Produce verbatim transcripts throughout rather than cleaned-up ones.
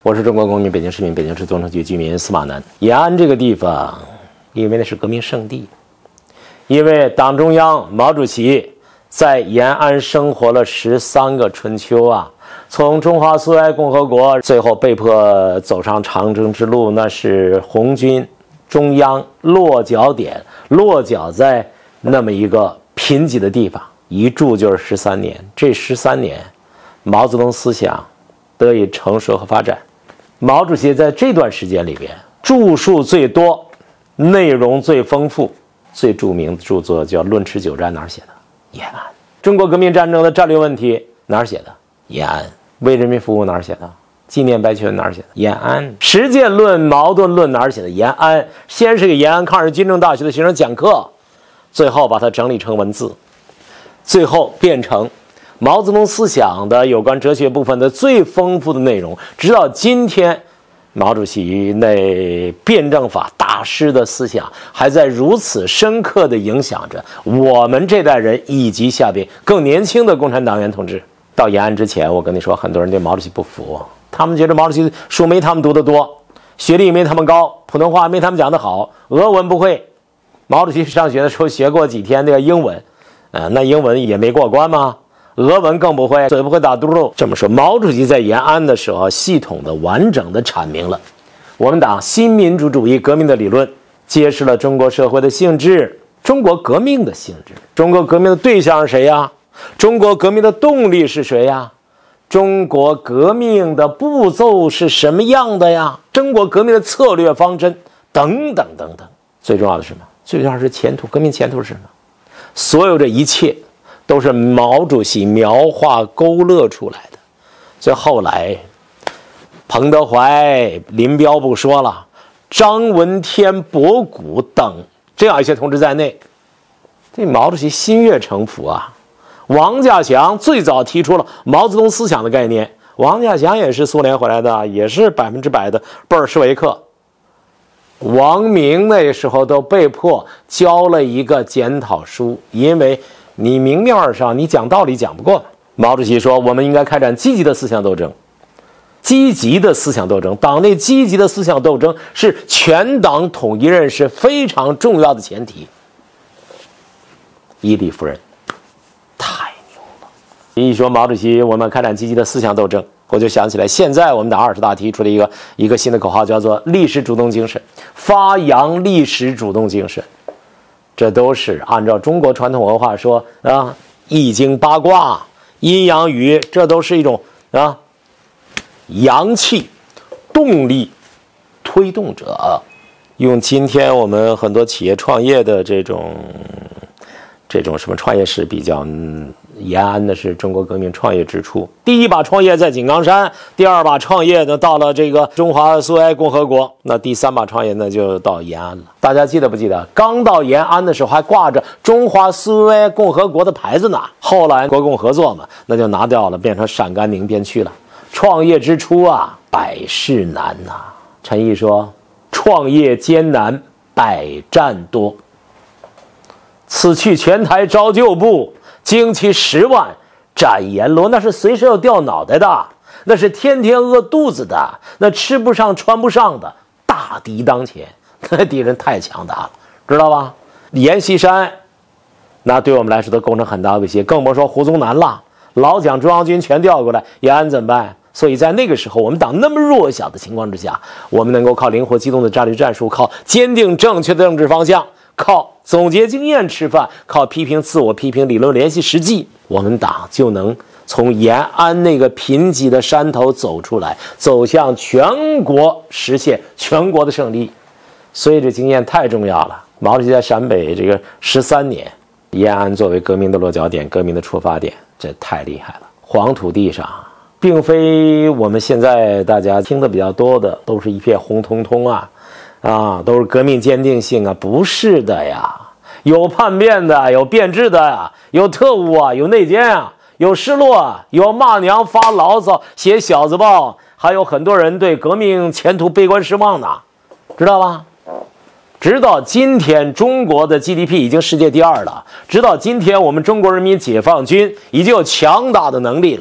我是中国公民，北京市民，北京市东城区居民司马南。延安这个地方，因为那是革命圣地，因为党中央毛主席在延安生活了十三个春秋啊，从中华苏维埃共和国最后被迫走上长征之路，那是红军中央落脚点，落脚在那么一个贫瘠的地方，一住就是十三年。这十三年，毛泽东思想得以成熟和发展。毛主席在这段时间里边著述最多，内容最丰富，最著名的著作叫《论持久战》，哪儿写的？延安。中国革命战争的战略问题哪儿写的？延安。为人民服务哪儿写的？纪念白求恩哪儿写的？延安。实践论、矛盾论哪儿写的？延安。先是给延安抗日军政大学的学生讲课，最后把它整理成文字，最后变成毛泽东思想的有关哲学部分的最丰富的内容。直到今天，毛主席那辩证法大师的思想还在如此深刻地影响着我们这代人以及下边更年轻的共产党员同志。到延安之前，我跟你说，很多人对毛主席不服，他们觉得毛主席书没他们读得多，学历没他们高，普通话没他们讲得好，俄文不会。毛主席上学的时候学过几天那个英文，呃，那英文也没过关吗？俄文更不会，嘴不会打嘟噜。这么说，毛主席在延安的时候，系统的、完整的阐明了我们党新民主主义革命的理论，揭示了中国社会的性质，中国革命的性质。中国革命的对象是谁呀？中国革命的动力是谁呀？中国革命的步骤是什么样的呀？中国革命的策略方针等等等等。最重要的是什么？最重要的是前途。革命前途是什么？所有这一切都是毛主席描画勾勒出来的。所以后来彭德怀、林彪不说了，张闻天、博古等这样一些同志在内，这毛主席心悦诚服啊。王稼祥最早提出了毛泽东思想的概念，王稼祥也是苏联回来的，也是百分之百的布尔什维克。王明那时候都被迫交了一个检讨书，因为你明面上你讲道理讲不过。毛主席说，我们应该开展积极的思想斗争。积极的思想斗争，党内积极的思想斗争是全党统一认识非常重要的前提。伊利夫人太牛了！一说毛主席，我们开展积极的思想斗争，我就想起来，现在我们党二十大提出了一个一个新的口号，叫做历史主动精神，发扬历史主动精神。这都是按照中国传统文化说啊，易经八卦、阴阳语，这都是一种啊阳气、动力、推动者。用今天我们很多企业创业的这种这种什么创业史比较，嗯延安的是中国革命创业之初，第一把创业在井冈山，第二把创业呢到了这个中华苏维埃共和国，那第三把创业呢就到延安了。大家记得不记得，刚到延安的时候还挂着中华苏维埃共和国的牌子呢，后来国共合作嘛，那就拿掉了，变成陕甘宁边区了。创业之初啊，百事难呐、啊。陈毅说，创业艰难，百战多。此去全台招旧部，精其十万，斩阎罗，那是随时要掉脑袋的，那是天天饿肚子的，那吃不上穿不上的，大敌当前，那敌人太强大了，知道吧？阎锡山，那对我们来说都构成很大威胁，更甭说胡宗南了，老蒋中央军全调过来，延安怎么办？所以在那个时候，我们党那么弱小的情况之下，我们能够靠灵活机动的战略战术，靠坚定正确的政治方向，靠总结经验吃饭，靠批评自我批评，理论联系实际，我们党就能从延安那个贫瘠的山头走出来，走向全国，实现全国的胜利。所以这经验太重要了。毛主席在陕北这个十三年，延安作为革命的落脚点，革命的出发点，这太厉害了。黄土地上并非我们现在大家听的比较多的都是一片红彤彤啊啊，都是革命坚定性啊，不是的呀，有叛变的，有变质的呀，有特务啊，有内奸啊，有失落啊，有骂娘发牢骚写小字报，还有很多人对革命前途悲观失望呢，知道吧？直到今天，中国的 G D P 已经世界第二了，直到今天，我们中国人民解放军已经有强大的能力了，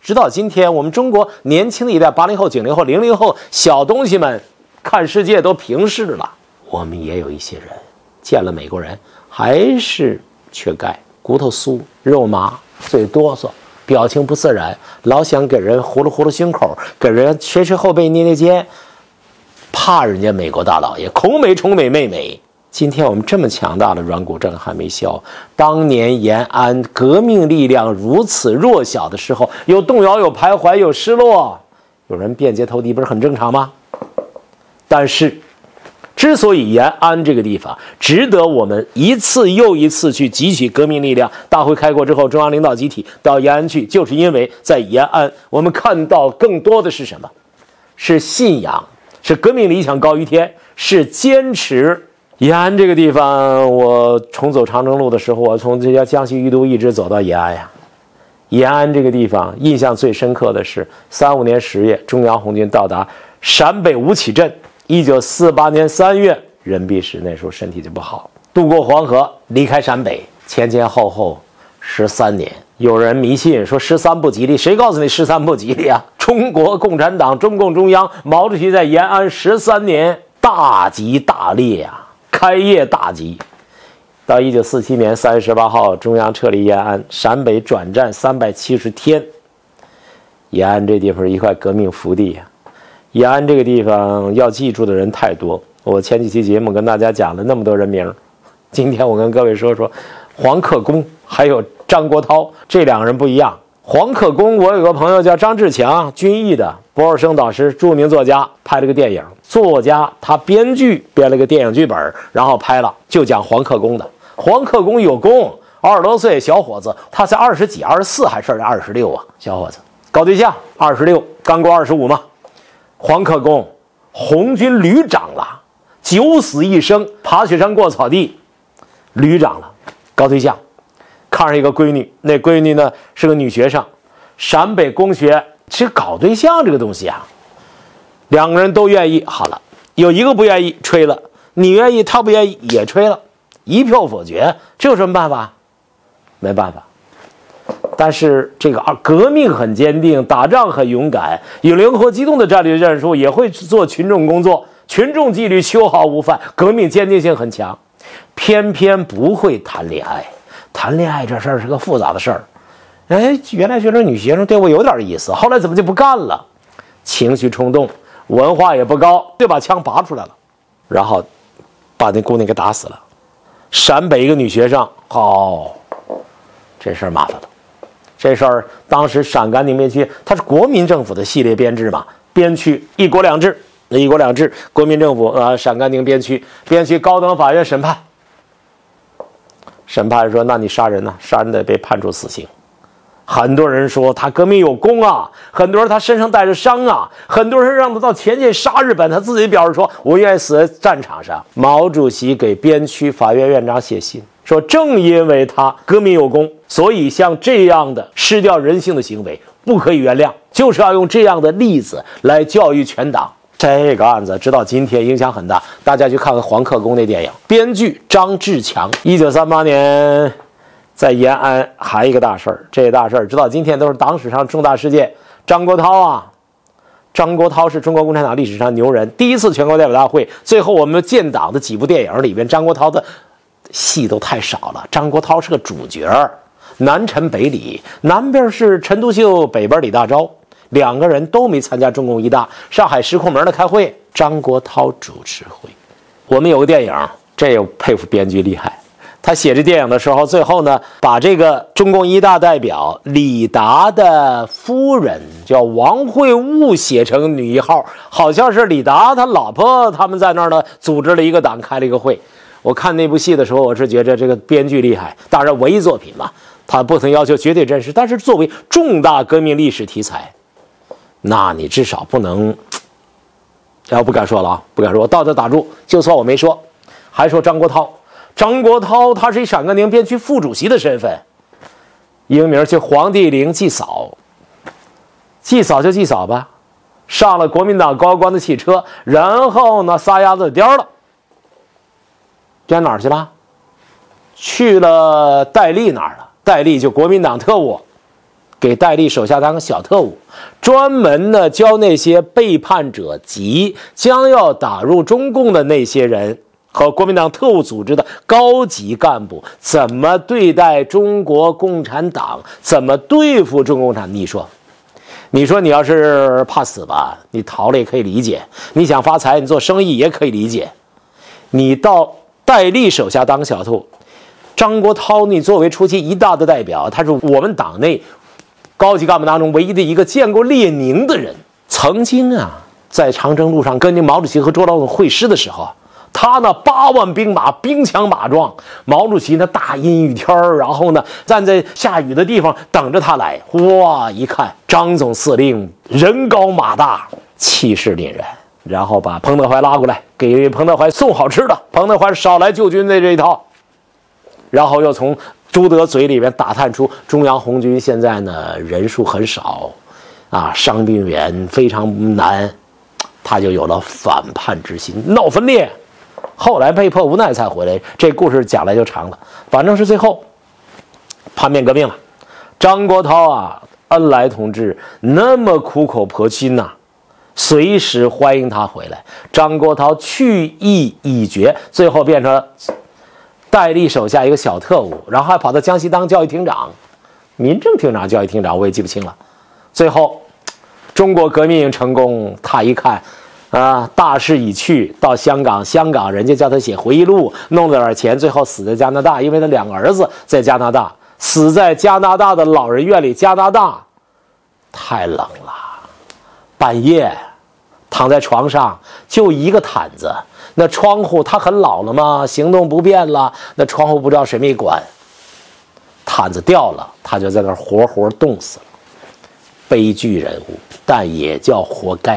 直到今天，我们中国年轻的一代八零后、九零后、零零后小东西们看世界都平视了。我们也有一些人见了美国人还是缺钙，骨头酥、肉麻、嘴哆嗦，表情不自然，老想给人呼噜呼噜胸口，给人捶捶后背、捏捏肩，怕人家美国大老爷孔美、宠美、妹妹。今天我们这么强大的软骨症还没消，当年延安革命力量如此弱小的时候，有动摇、有徘徊、有失落，有人变节投敌，不是很正常吗？但是之所以延安这个地方值得我们一次又一次去汲取革命力量，大会开过之后，中央领导集体到延安去，就是因为在延安我们看到更多的是什么？是信仰，是革命理想高于天，是坚持。延安这个地方，我重走长征路的时候，我从这家江西豫都一直走到延安呀。延安这个地方印象最深刻的是三五年十月，中央红军到达陕北吴起镇。一九四八年三月，任弼时那时候身体就不好，渡过黄河，离开陕北，前前后后十三年。有人迷信说十三不吉利，谁告诉你十三不吉利啊？中国共产党、中共中央、毛主席在延安十三年大吉大利啊！开业大吉，到一九四七年三月十八号，中央撤离延安，陕北转战三百七十天。延安这地方一块革命福地呀、啊！延安这个地方要记住的人太多，我前几期节目跟大家讲了那么多人名，今天我跟各位说说黄克功还有张国焘，这两个人不一样。黄克功，我有个朋友叫张志强，军艺的博尔生导师，著名作家，拍了个电影。作家他编剧编了个电影剧本，然后拍了，就讲黄克功的。黄克功有功，二十多岁小伙子，他才二十几、二十四还是二十六啊？小伙子搞对象，二十六，刚过二十五嘛。黄克功，红军旅长了，九死一生，爬雪山过草地，旅长了，搞对象。看上一个闺女，那闺女呢是个女学生，陕北工学。其实搞对象这个东西啊，两个人都愿意，好了，有一个不愿意，吹了；你愿意，他不愿意，也吹了，一票否决，这有什么办法？没办法。但是这个革命很坚定，打仗很勇敢，有灵活机动的战略战术，也会做群众工作，群众纪律秋毫无犯，革命坚定性很强，偏偏不会谈恋爱。谈恋爱这事儿是个复杂的事儿，哎，原来觉得女学生对我有点意思，后来怎么就不干了？情绪冲动，文化也不高，就把枪拔出来了，然后把那姑娘给打死了。陕北一个女学生，哦，这事儿麻烦了。这事儿当时陕甘宁边区，它是国民政府的系列编制嘛，边区一国两制，一国两制，国民政府呃陕甘宁边区，边区高等法院审判。审判说：“那你杀人呢？杀人得被判处死刑。”很多人说他革命有功啊，很多人他身上带着伤啊，很多人让他到前线杀日本，他自己表示说：“我愿意死在战场上。”毛主席给边区法院院长写信说：“正因为他革命有功，所以像这样的失掉人性的行为不可以原谅，就是要用这样的例子来教育全党。”这个案子直到今天影响很大，大家去看看黄克功那电影。编剧张志强，一九三八年在延安还一个大事儿，这大事儿直到今天都是党史上重大事件。张国焘啊，张国焘是中国共产党历史上牛人，第一次全国代表大会，最后我们建党的几部电影里边，张国焘的戏都太少了。张国焘是个主角，南陈北李，南边是陈独秀，北边李大钊。两个人都没参加中共一大上海石库门的开会，张国焘主持会。我们有个电影，这又佩服编剧厉害。他写这电影的时候，最后呢，把这个中共一大代表李达的夫人叫王会悟写成女一号，好像是李达他老婆他们在那儿呢组织了一个党，开了一个会。我看那部戏的时候，我是觉得这个编剧厉害。当然文艺作品嘛，他不曾要求绝对真实，但是作为重大革命历史题材，那你至少不能，要不敢说了啊，不敢说，我到这打住，就算我没说。还说张国焘，张国焘他是以陕甘宁边区副主席的身份，英名叫黄帝陵祭扫，祭扫就祭扫吧，上了国民党高官的汽车，然后呢撒丫子颠了，颠哪儿去了？去了戴笠那儿了，戴笠就国民党特务， 给戴笠手下当个小特务，专门的教那些背叛者及将要打入中共的那些人和国民党特务组织的高级干部怎么对待中国共产党，怎么对付中国共产党。你说你说你要是怕死吧，你逃了也可以理解，你想发财，你做生意也可以理解，你到戴笠手下当小偷。张国焘，你作为初期一大的代表，他是我们党内高级干部当中唯一的一个见过列宁的人。曾经啊，在长征路上跟那毛主席和周老总会师的时候，他那八万兵马兵强马壮，毛主席那大阴雨天然后呢站在下雨的地方等着他来。哇，一看张总司令人高马大，气势凛然，然后把彭德怀拉过来，给彭德怀送好吃的。彭德怀少来救军的这一套，然后又从朱德嘴里面打探出中央红军现在呢人数很少，啊，伤病员非常难，他就有了反叛之心，闹分裂。后来被迫无奈才回来，这故事讲来就长了。反正是最后叛变革命了，张国焘啊，恩来同志那么苦口婆心呐、啊，随时欢迎他回来。张国焘去意已决，最后变成了戴笠手下一个小特务，然后还跑到江西当教育厅长、民政厅长、教育厅长，我也记不清了。最后，中国革命成功，他一看，啊，大势已去，到香港，香港人家叫他写回忆录，弄了点钱，最后死在加拿大，因为他两个儿子在加拿大，死在加拿大的老人院里。加拿大太冷了，半夜躺在床上就一个毯子。那窗户他很老了嘛，行动不便了，那窗户不知道谁没关，毯子掉了，他就在那儿活活冻死了。悲剧人物，但也叫活该。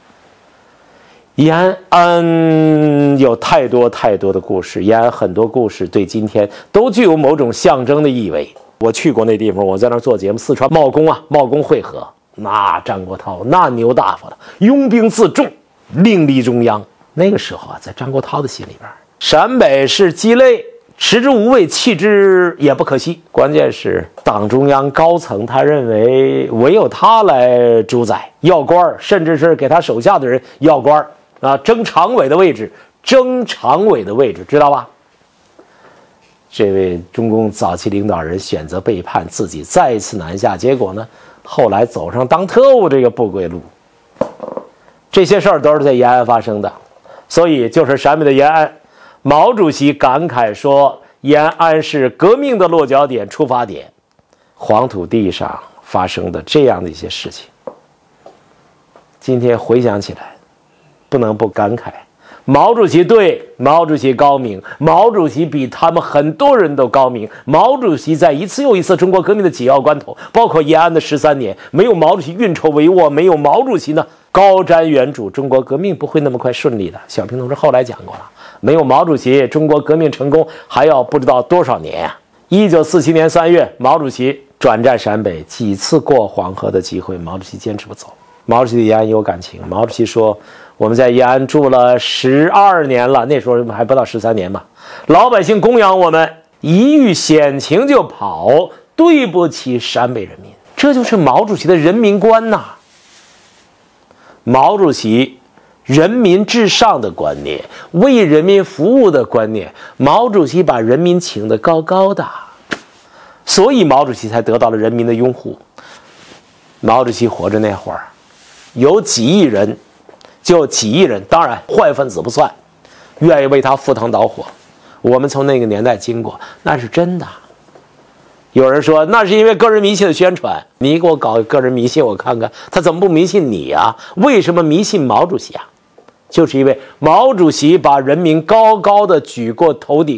延安有太多太多的故事，延安很多故事对今天都具有某种象征的意味。我去过那地方，我在那儿做节目，四川茂功啊，茂功会合，那张国焘那牛大发了，拥兵自重，另立中央。那个时候啊，在张国焘的心里边，陕北是鸡肋，食之无味，弃之也不可惜。关键是党中央高层他认为唯有他来主宰，要官，甚至是给他手下的人要官啊，争常委的位置，争常委的位置，知道吧？这位中共早期领导人选择背叛，自己再一次南下，结果呢，后来走上当特务这个不归路。这些事儿都是在延安发生的。所以就是陕北的延安，毛主席感慨说，延安是革命的落脚点、出发点，黄土地上发生的这样的一些事情，今天回想起来，不能不感慨，毛主席对，毛主席高明，毛主席比他们很多人都高明。毛主席在一次又一次中国革命的紧要关头，包括延安的十三年，没有毛主席运筹帷幄，没有毛主席呢高瞻远瞩，中国革命不会那么快顺利的。小平同志后来讲过了，没有毛主席，中国革命成功还要不知道多少年啊！一九四七年三月，毛主席转战陕北，几次过黄河的机会，毛主席坚持不走。毛主席对延安有感情，毛主席说，我们在延安住了十二年了，那时候还不到十三年嘛，老百姓供养我们，一遇险情就跑，对不起陕北人民。这就是毛主席的人民观呐、啊。毛主席人民至上的观念，为人民服务的观念，毛主席把人民请得高高的，所以毛主席才得到了人民的拥护。毛主席活着那会儿，有几亿人，就几亿人，当然坏分子不算，愿意为他赴汤蹈火。我们从那个年代经过，那是真的。有人说那是因为个人迷信的宣传，你给我搞个人迷信我看看，他怎么不迷信你啊？为什么迷信毛主席啊？就是因为毛主席把人民高高的举过头顶，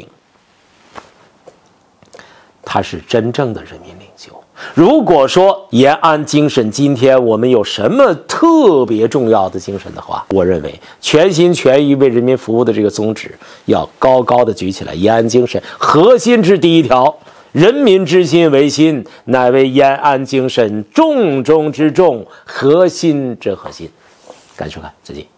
他是真正的人民领袖。如果说延安精神今天我们有什么特别重要的精神的话，我认为全心全意为人民服务的这个宗旨要高高的举起来。延安精神核心之第一条，人民之心为心，乃为延安精神重中之重，核心之核心。感谢收看，再见。